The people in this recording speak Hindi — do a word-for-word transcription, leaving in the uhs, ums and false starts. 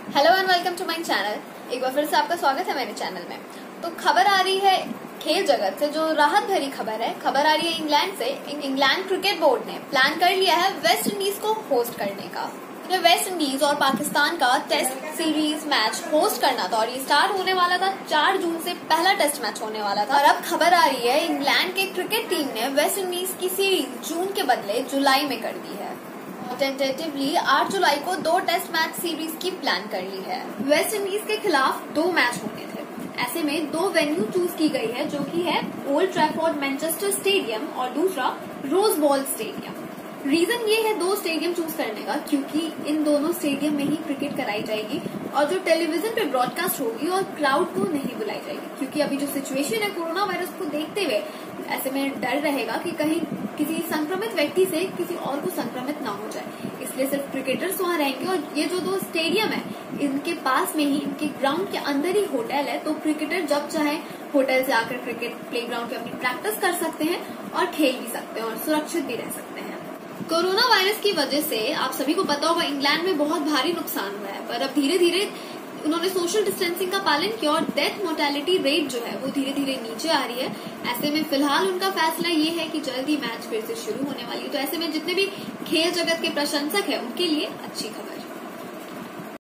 Hello and welcome to my channel. एक बार फिर से आपका स्वागत है मेरे चैनल में। तो खबर आ रही है खेल जगत से, जो राहत भरी खबर है। खबर आ रही है इंग्लैंड से। इंग्लैंड क्रिकेट बोर्ड ने प्लान कर लिया है वेस्ट इंडीज को होस्ट करने का। वेस्ट इंडीज और पाकिस्तान का टेस्ट सीरीज मैच होस्ट करना था और ये स्टार्ट होने वाला था चार जून से। पहला टेस्ट मैच होने वाला था और अब खबर आ रही है इंग्लैंड के क्रिकेट टीम ने वेस्ट इंडीज की सीरीज जून के बदले जुलाई में कर दी है। टेंटेटिवली आठ जुलाई को दो टेस्ट मैच सीरीज की प्लान कर ली है। वेस्ट इंडीज के खिलाफ दो मैच होने थे। ऐसे में दो वेन्यू चूज की गई है, जो कि है ओल्ड ट्रैफोर्ड मैनचेस्टर स्टेडियम और दूसरा रोज बॉल स्टेडियम। रीजन ये है दो स्टेडियम चूज करने का, क्योंकि इन दोनों स्टेडियम में ही क्रिकेट कराई जाएगी और जो टेलीविजन पे ब्रॉडकास्ट होगी और क्राउड को नहीं बुलाई जाएगी, क्योंकि अभी जो सिचुएशन है कोरोना वायरस को देखते हुए ऐसे में डर रहेगा कि कहीं किसी संक्रमित व्यक्ति से किसी और को संक्रमित ना हो जाए। इसलिए सिर्फ क्रिकेटर्स वहां रहेंगे और ये जो दो स्टेडियम है इनके पास में ही, इनके ग्राउंड के अंदर ही होटल है, तो क्रिकेटर जब चाहे होटल से आकर क्रिकेट प्ले ग्राउंड पे अपनी प्रैक्टिस कर सकते हैं और खेल भी सकते हैं और सुरक्षित भी रह सकते हैं। कोरोना वायरस की वजह से आप सभी को पता होगा इंग्लैंड में बहुत भारी नुकसान हुआ है, पर अब धीरे धीरे उन्होंने सोशल डिस्टेंसिंग का पालन किया और डेथ मोर्टेलिटी रेट जो है वो धीरे धीरे नीचे आ रही है। ऐसे में फिलहाल उनका फैसला ये है कि जल्दी मैच फिर से शुरू होने वाली है। तो ऐसे में जितने भी खेल जगत के प्रशंसक हैं उनके लिए अच्छी खबर है।